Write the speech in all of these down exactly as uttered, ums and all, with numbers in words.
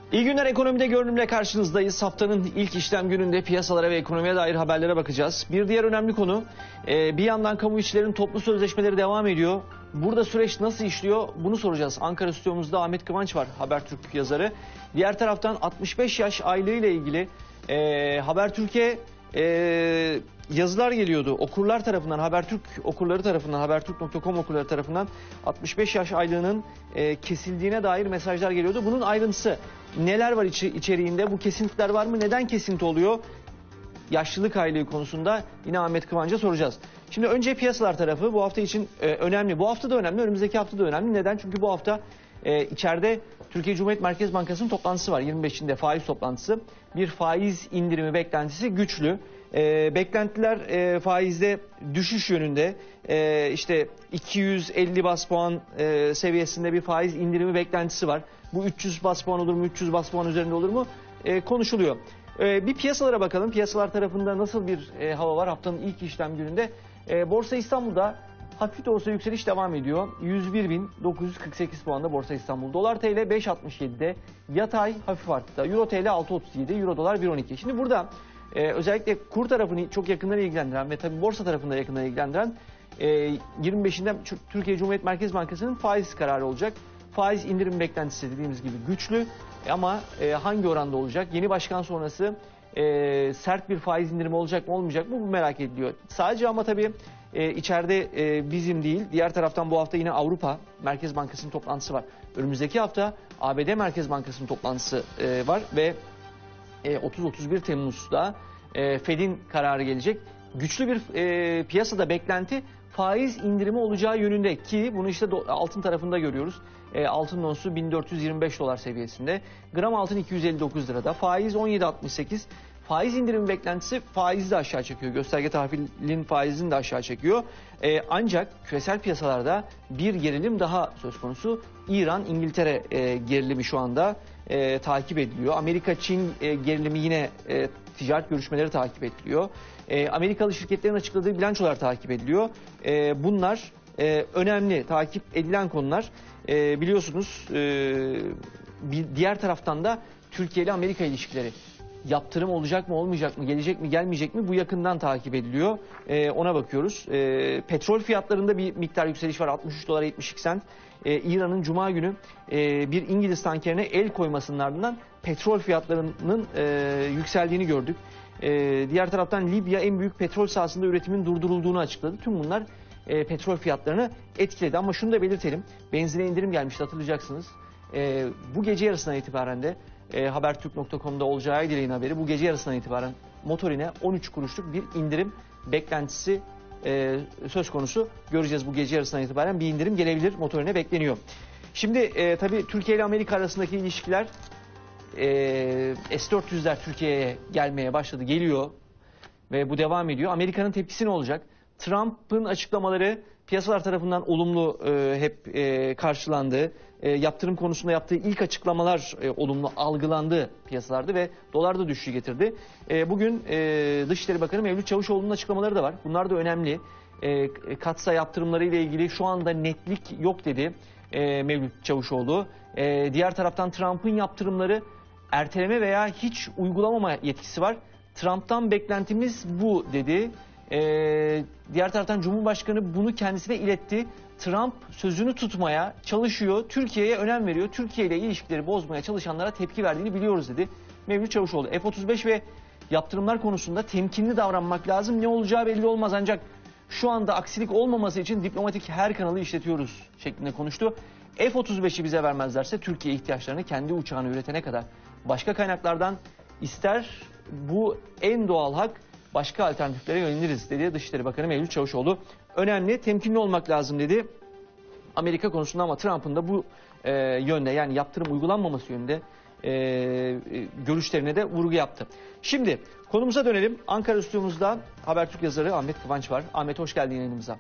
İyi günler, ekonomide görünümle karşınızdayız. Haftanın ilk işlem gününde piyasalara ve ekonomiye dair haberlere bakacağız. Bir diğer önemli konu, bir yandan kamu işçilerin toplu sözleşmeleri devam ediyor. Burada süreç nasıl işliyor bunu soracağız. Ankara stüdyomuzda Ahmet Kıvanç var, Habertürk yazarı. Diğer taraftan altmış beş yaş aylığı ile ilgili e, Habertürk'e e, yazılar geliyordu. Okurlar tarafından, Habertürk okurları tarafından, habertürk nokta com okurları tarafından altmış beş yaş aylığının e, kesildiğine dair mesajlar geliyordu. Bunun ayrıntısı neler var içi, içeriğinde? Bu kesintiler var mı? Neden kesinti oluyor? Yaşlılık aylığı konusunda yine Ahmet Kıvanç'a soracağız. Şimdi önce piyasalar tarafı bu hafta için e, önemli. Bu hafta da önemli, önümüzdeki hafta da önemli. Neden? Çünkü bu hafta e, içeride Türkiye Cumhuriyet Merkez Bankası'nın toplantısı var. yirmi beşinde faiz toplantısı. Bir faiz indirimi beklentisi güçlü. E, beklentiler e, faizde düşüş yönünde. E, işte iki yüz elli bas puan e, seviyesinde bir faiz indirimi beklentisi var. Bu üç yüz bas puan olur mu, üç yüz bas puan üzerinde olur mu e, konuşuluyor. E, bir piyasalara bakalım. Piyasalar tarafında nasıl bir e, hava var haftanın ilk işlem gününde? E, Borsa İstanbul'da hafif de olsa yükseliş devam ediyor. yüz bir bin dokuz yüz kırk sekiz puanda Borsa İstanbul. Dolar T L beş altmış yedi'de, yatay hafif arttı. Euro T L altı otuz yedi, Euro dolar bir on iki. Şimdi burada e, özellikle kur tarafını çok yakından ilgilendiren ve tabii borsa tarafında yakından ilgilendiren e, yirmi beşinde Türkiye Cumhuriyet Merkez Bankası'nın faiz kararı olacak. Faiz indirim beklentisi dediğimiz gibi güçlü ama e, hangi oranda olacak? Yeni başkan sonrası e, sert bir faiz indirimi olacak mı olmayacak mı bu merak ediliyor. Sadece ama tabii e, içeride e, bizim değil, diğer taraftan bu hafta yine Avrupa Merkez Bankası'nın toplantısı var. Önümüzdeki hafta A B D Merkez Bankası'nın toplantısı e, var ve e, otuz otuz bir Temmuz'da e, Fed'in kararı gelecek. Güçlü bir e, piyasada beklenti faiz indirimi olacağı yönünde ki bunu işte altın tarafında görüyoruz. E, altın onsu bin dört yüz yirmi beş dolar seviyesinde. Gram altın iki yüz elli dokuz lirada. Faiz on yedi altmış sekiz. Faiz indirimi beklentisi faizi de aşağı çekiyor. Gösterge tahvilin faizini de aşağı çekiyor. E, ancak küresel piyasalarda bir gerilim daha söz konusu. İran, İngiltere e, gerilimi şu anda e, takip ediliyor. Amerika-Çin e, gerilimi yine e, ticaret görüşmeleri takip ediliyor. E, Amerikalı şirketlerin açıkladığı bilançolar takip ediliyor. E, bunlar e, önemli, takip edilen konular. E, biliyorsunuz e, bir diğer taraftan da Türkiye ile Amerika ilişkileri. Yaptırım olacak mı olmayacak mı, gelecek mi gelmeyecek mi bu yakından takip ediliyor. E, ona bakıyoruz. E, petrol fiyatlarında bir miktar yükseliş var, altmış üç dolar yetmiş iki sent. E, İran'ın Cuma günü e, bir İngiliz tankerine el koymasının ardından petrol fiyatlarının e, yükseldiğini gördük. E, diğer taraftan Libya en büyük petrol sahasında üretimin durdurulduğunu açıkladı. Tüm bunlar e, petrol fiyatlarını etkiledi. Ama şunu da belirtelim, benzine indirim gelmişti hatırlayacaksınız. E, bu gece yarısından itibaren de e, habertürk nokta com'da olacağı dileğin haberi, bu gece yarısından itibaren motorine on üç kuruşluk bir indirim beklentisi e, söz konusu. Göreceğiz, bu gece yarısından itibaren bir indirim gelebilir, motorine bekleniyor. Şimdi e, tabii Türkiye ile Amerika arasındaki ilişkiler, e, S dört yüzler Türkiye'ye gelmeye başladı, geliyor ve bu devam ediyor. Amerika'nın tepkisi ne olacak? Trump'ın açıklamaları piyasalar tarafından olumlu e, hep e, karşılandı. E, yaptırım konusunda yaptığı ilk açıklamalar e, olumlu algılandı piyasalarda ve dolar da düşüşü getirdi. E, bugün e, Dışişleri Bakanı Mevlüt Çavuşoğlu'nun açıklamaları da var. Bunlar da önemli. E, katsa yaptırımları ile ilgili şu anda netlik yok dedi e, Mevlüt Çavuşoğlu. E, diğer taraftan Trump'ın yaptırımları erteleme veya hiç uygulamama yetkisi var. Trump'tan beklentimiz bu dedi. Ee, diğer taraftan Cumhurbaşkanı bunu kendisine iletti. Trump sözünü tutmaya çalışıyor, Türkiye'ye önem veriyor. Türkiye ile ilişkileri bozmaya çalışanlara tepki verdiğini biliyoruz dedi Mevlüt Çavuşoğlu. F otuz beş ve yaptırımlar konusunda temkinli davranmak lazım. Ne olacağı belli olmaz ancak şu anda aksilik olmaması için diplomatik her kanalı işletiyoruz şeklinde konuştu. F otuz beşi bize vermezlerse Türkiye ihtiyaçlarını kendi uçağını üretene kadar başka kaynaklardan ister, bu en doğal hak, başka alternatiflere yöneliriz dedi Dışişleri Bakanı Mevlüt Çavuşoğlu. Önemli, temkinli olmak lazım dedi Amerika konusunda ama Trump'ın da bu e, yönde, yani yaptırım uygulanmaması yönünde e, e, görüşlerine de vurgu yaptı. Şimdi konumuza dönelim. Ankara stüdyomuzda Habertürk yazarı Ahmet Kıvanç var. Ahmet, hoş geldin yayınımıza.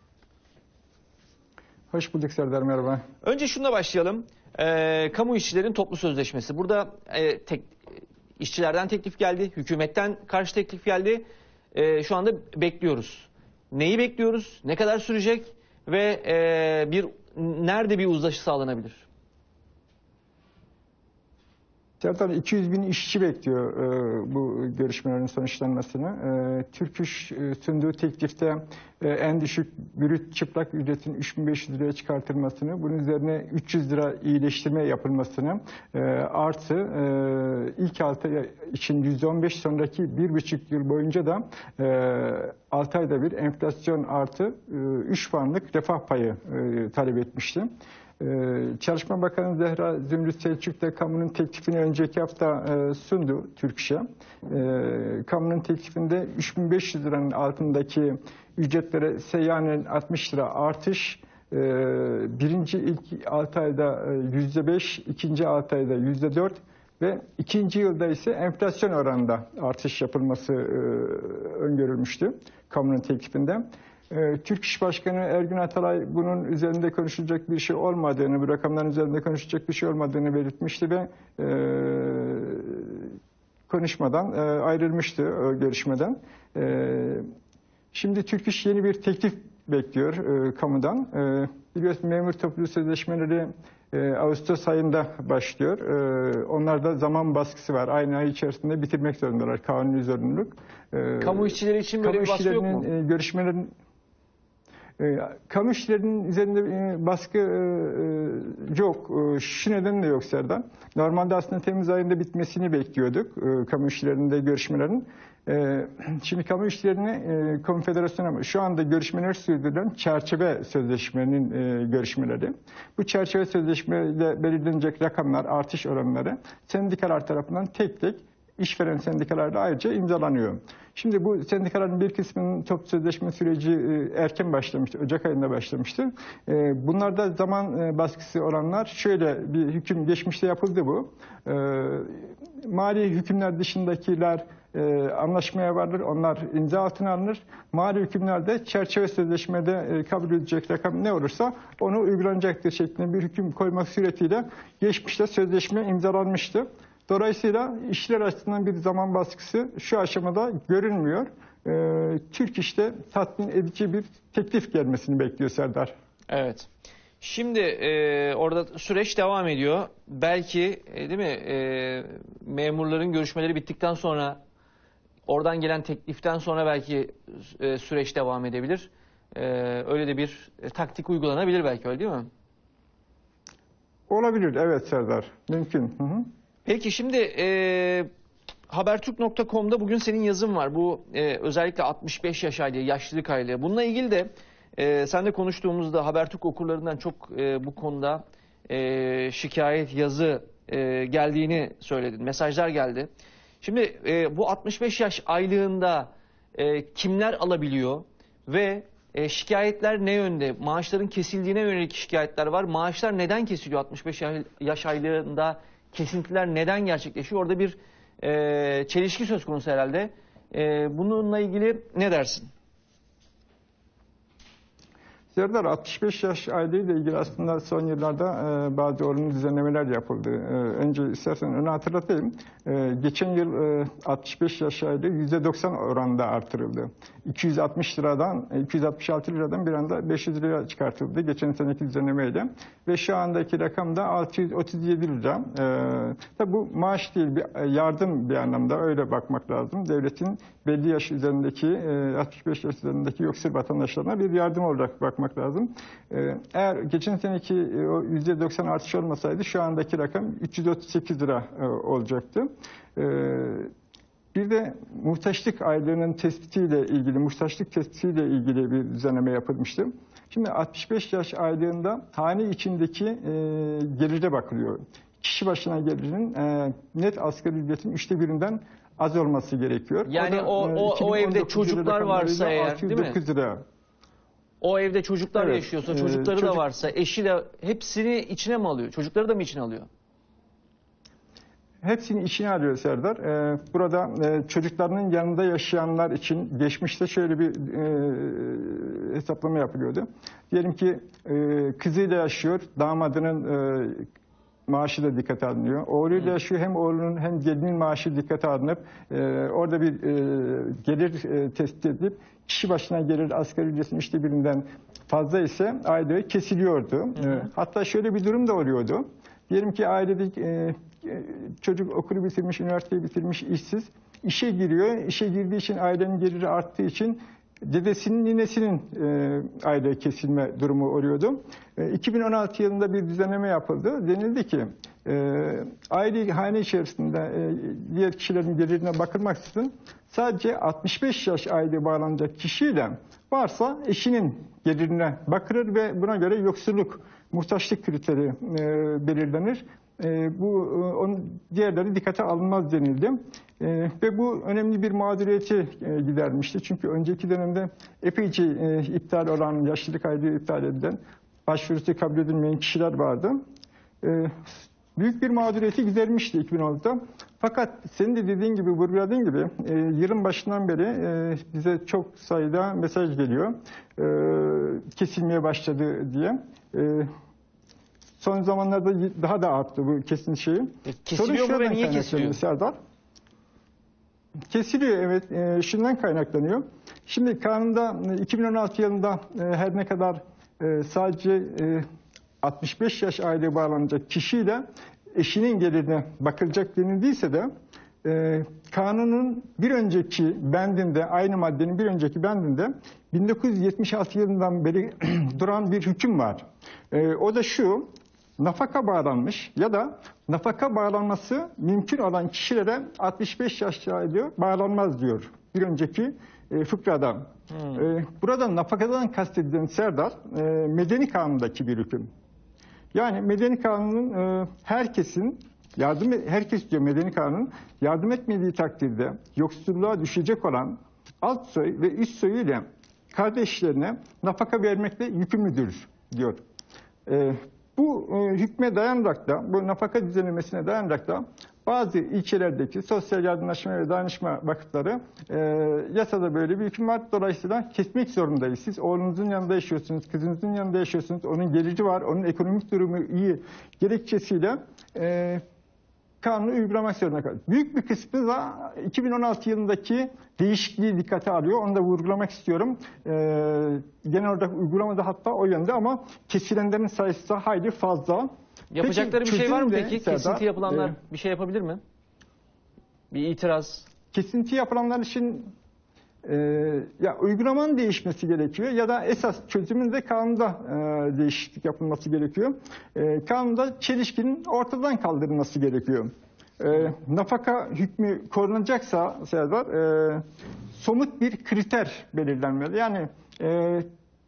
Hoş bulduk Serdar, merhaba. Önce şununla başlayalım. E, kamu işçilerin toplu sözleşmesi. Burada e, tek... İşçilerden teklif geldi, hükümetten karşı teklif geldi. Ee, şu anda bekliyoruz. Neyi bekliyoruz? Ne kadar sürecek? Ve e, bir nerede bir uzlaşı sağlanabilir? Serdar iki yüz bin işçi bekliyor e, bu görüşmelerin sonuçlanmasını. E, Türk İş e, sunduğu teklifte e, en düşük brüt çıplak ücretin üç bin beş yüz liraya çıkartılmasını, bunun üzerine üç yüz lira iyileştirme yapılmasını, e, artı e, ilk altı ay için yüzde on beş, sonraki bir buçuk yıl boyunca da e, altı ayda bir enflasyon artı e, üç puanlık refah payı e, talep etmişti. Ee, Çalışma Bakanı Zehra Zümrüt Selçuk da kamunun teklifini önceki hafta e, sundu Türk İş'e. E, kamunun teklifinde üç bin beş yüz liranın altındaki ücretlere seyyanen altmış lira artış, e, birinci ilk altı ayda yüzde beş, ikinci altı ayda yüzde dört ve ikinci yılda ise enflasyon oranında artış yapılması e, öngörülmüştü kamunun teklifinde. Türk İş Başkanı Ergün Atalay bunun üzerinde konuşulacak bir şey olmadığını, bu rakamların üzerinde konuşulacak bir şey olmadığını belirtmişti ve e, konuşmadan e, ayrılmıştı o görüşmeden. E, şimdi Türk İş yeni bir teklif bekliyor e, kamudan. E, biliyorsun memur toplu sözleşmeleri e, Ağustos ayında başlıyor. E, onlarda zaman baskısı var. Aynı ay içerisinde bitirmek zorundalar. Kanuni zorunluluk. E, Kamu işçileri için böyle bir baskı yok mu? E, görüşmelerin E, kamu işçilerinin üzerinde e, baskı e, yok. E, şu nedenle yok Serdar. Normalde aslında Temmuz ayında bitmesini bekliyorduk e, kamu işçilerinde görüşmelerin. E, şimdi kamu işçilerine e, konfederasyona şu anda görüşmeler sürdürülen çerçeve sözleşmenin e, görüşmeleri. Bu çerçeve sözleşmeyle belirlenecek rakamlar, artış oranları sendikalar tarafından tek tek işveren sendikalarla ayrıca imzalanıyor. Şimdi bu sendikaların bir kısmının toplu sözleşme süreci erken başlamıştı, Ocak ayında başlamıştı. Bunlarda zaman baskısı olanlar, şöyle bir hüküm geçmişte yapıldı bu. Mali hükümler dışındakiler anlaşmaya vardır, onlar imza altına alınır. Mali hükümlerde çerçeve sözleşmede kabul edilecek rakam ne olursa onu uygulanacaktır şeklinde bir hüküm koymak suretiyle geçmişte sözleşme imzalanmıştı. Dolayısıyla işçiler açısından bir zaman baskısı şu aşamada görünmüyor. Ee, Türk İş'te tatmin edici bir teklif gelmesini bekliyor Serdar. Evet. Şimdi e, orada süreç devam ediyor. Belki e, değil mi e, memurların görüşmeleri bittikten sonra oradan gelen tekliften sonra belki e, süreç devam edebilir. E, öyle de bir e, taktik uygulanabilir belki, öyle değil mi? Olabilir, evet Serdar. Mümkün. Hı hı. Peki şimdi e, habertürk nokta com'da bugün senin yazın var. Bu e, özellikle altmış beş yaş aylığı, yaşlılık aylığı. Bununla ilgili de e, seninle konuştuğumuzda Habertürk okurlarından çok e, bu konuda e, şikayet, yazı e, geldiğini söyledin. Mesajlar geldi. Şimdi e, bu altmış beş yaş aylığında e, kimler alabiliyor ve e, şikayetler ne yönde? Maaşların kesildiğine yönelik şikayetler var. Maaşlar neden kesiliyor altmış beş yaş aylığında? Kesintiler neden gerçekleşiyor? Orada bir e, çelişki söz konusu herhalde. E, bununla ilgili ne dersin? Serdar, altmış beş yaş aylığı ile ilgili aslında son yıllarda e, bazı olumlu düzenlemeler yapıldı. E, önce istersen onu hatırlatayım. E, geçen yıl e, altmış beş yaş aylığı yüzde doksan oranında artırıldı. iki yüz altmış liradan, iki yüz altmış altı liradan bir anda beş yüz liraya çıkartıldı geçen seneki düzenlemeyle. Ve şu andaki rakam da altı yüz otuz yedi lira. E, tabi bu maaş değil, bir yardım bir anlamda, öyle bakmak lazım. Devletin belli yaş üzerindeki, e, altmış beş yaş üzerindeki yoksul vatandaşlarına bir yardım olarak bakmak lazım. Eğer geçen seneki o yüzde doksan artış olmasaydı şu andaki rakam üç yüz otuz sekiz lira olacaktı. Bir de muhtaçlık aylığının tespitiyle ilgili, muhtaçlık tespitiyle ilgili bir düzenleme yapılmıştı. Şimdi altmış beş yaş aylığında hane içindeki gelire bakılıyor. Kişi başına gelirin net asgari ücretin üçte birinden az olması gerekiyor. Yani o, o, o, o evde çocuklar varsa eğer, değil mi? Lira. O evde çocuklar Evet, yaşıyorsa, çocukları e, çocuk... da varsa, eşi de, hepsini içine mi alıyor? Çocukları da mı içine alıyor? Hepsini içine alıyor Serdar. Ee, burada e, çocuklarının yanında yaşayanlar için geçmişte şöyle bir e, hesaplama yapılıyordu. Diyelim ki e, kızıyla yaşıyor, damadının e, maaşı da dikkate alınıyor. Oğluyla yaşıyor, hem oğlunun hem gelinin maaşı dikkate alınıp e, orada bir e, gelir e, tespit edilip kişi başına gelir asgari ücretin üçte birinden fazla ise aylığı kesiliyordu. Hı hı. E, hatta şöyle bir durum da oluyordu. Diyelim ki ailede e, çocuk okulu bitirmiş, üniversiteyi bitirmiş, işsiz. İşe giriyor. İşe girdiği için ailenin geliri arttığı için dedesinin, ninesinin e, aile kesilme durumu oluyordu. E, iki bin on altı yılında bir düzenleme yapıldı. Denildi ki e, aile hane içerisinde e, diğer kişilerin gelirine bakılmaksızın sadece altmış beş yaş aile bağlanacak kişiyle varsa eşinin gelirine bakılır ve buna göre yoksulluk, muhtaçlık kriteri e, belirlenir. E, bu e, onun diğerleri dikkate alınmaz denildi. E, ve bu önemli bir mağduriyeti e, gidermişti. Çünkü önceki dönemde epeyce e, iptal olan, yaşlılık aylığı iptal edilen, başvurusu kabul edilmeyen kişiler vardı. E, büyük bir mağduriyeti gidermişti iki bin altıda. Fakat senin de dediğin gibi, vurguladığın gibi e, yılın başından beri e, bize çok sayıda mesaj geliyor. E, kesilmeye başladı diye. E, Son zamanlarda daha da arttı bu kesin şeyi. E, kesiliyor mu ve niye kesiliyor? Serdar. Kesiliyor, evet. E, şundan kaynaklanıyor. Şimdi kanunda iki bin on altı yılında e, her ne kadar e, sadece e, altmış beş yaş aileye bağlanacak kişiyle eşinin gelirine bakılacak denildiyse de e, kanunun bir önceki bendinde, aynı maddenin bir önceki bendinde bin dokuz yüz yetmiş altı yılından beri duran bir hüküm var. E, o da şu: nafaka bağlanmış ya da nafaka bağlanması mümkün olan kişilere altmış beş yaş aile bağlanmaz diyor bir önceki e, fıkrada. Hmm. E, burada nafakadan kastedilen Serdar, e, medeni kanundaki bir hüküm. Yani medeni kanunun e, herkesin yardım herkes diyor medeni kanun yardım etmediği takdirde yoksulluğa düşecek olan alt soy ve üst soyu ile kardeşlerine nafaka vermekle yükümlüdür diyor. E, Bu e, hükme dayanarak da, bu nafaka düzenlemesine dayanarak da bazı ilçelerdeki sosyal yardımlaşma ve dayanışma vakıfları e, yasada böyle bir hüküm var. Dolayısıyla kesmek zorundayız. Siz oğlunuzun yanında yaşıyorsunuz, kızınızın yanında yaşıyorsunuz. Onun geliri var, onun ekonomik durumu iyi gerekçesiyle e, kanunu uygulamak zorunda kalıyor. Büyük bir kısmı da iki bin on altı yılındaki değişikliği dikkate alıyor. Onu da vurgulamak istiyorum. Ee, genel olarak uygulamada hatta o yönde ama kesilenlerin sayısı da hayli fazla. Yapacakları peki, bir şey var mı peki? Serdar, Kesinti yapılanlar e, bir şey yapabilir mi? Bir itiraz. Kesinti yapılanlar için e, ya uygulamanın değişmesi gerekiyor ya da esas çözümün de kanunda e, değişiklik yapılması gerekiyor. E, kanunda çelişkinin ortadan kaldırılması gerekiyor. E, nafaka hükmü korunacaksa Serdar, e, somut bir kriter belirlenmeli. Yani e,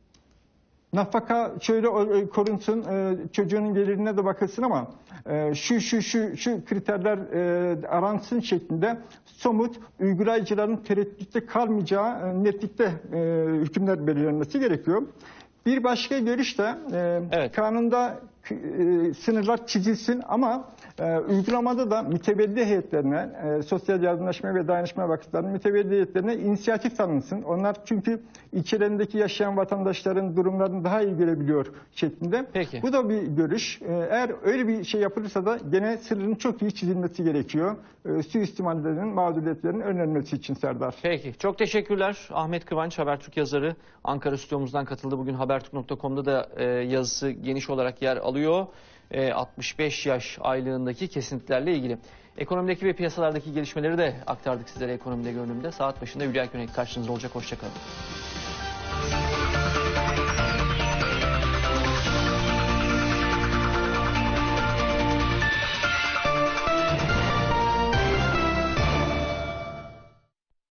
nafaka şöyle korunsun, e, çocuğunun gelirine de bakılsın ama e, şu şu şu şu kriterler e, aransın şeklinde somut, uygulayıcıların tereddütte kalmayacağı e, netlikte e, hükümler belirlenmesi gerekiyor. Bir başka görüş de e, evet. kanunda e, sınırlar çizilsin ama e, uygulamada da mütevelli heyetlerine, e, sosyal yardımlaşma ve dayanışma vakıflarının mütevelli heyetlerine inisiyatif tanınsın. Onlar çünkü ilçelerindeki yaşayan vatandaşların durumlarını daha iyi görebiliyor şeklinde. Peki. Bu da bir görüş. E, eğer öyle bir şey yapılırsa da gene sınırın çok iyi çizilmesi gerekiyor. E, suistimallerin, mağduriyetlerin önlenmesi için Serdar. Peki. Çok teşekkürler. Ahmet Kıvanç, Habertürk yazarı, Ankara stüdyomuzdan katıldı. Bugün habertürk nokta com'da da e, yazısı geniş olarak yer alıyor. E, altmış beş yaş aylığındaki kesintilerle ilgili. Ekonomideki ve piyasalardaki gelişmeleri de aktardık sizlere ekonomide görünümde. Saat başında Hülya Könek karşınızda olacak. Hoşçakalın.